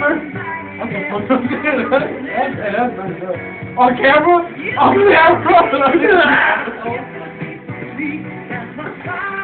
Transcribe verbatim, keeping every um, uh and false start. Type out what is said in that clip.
Okay, that's, that's pretty good. On camera? On camera!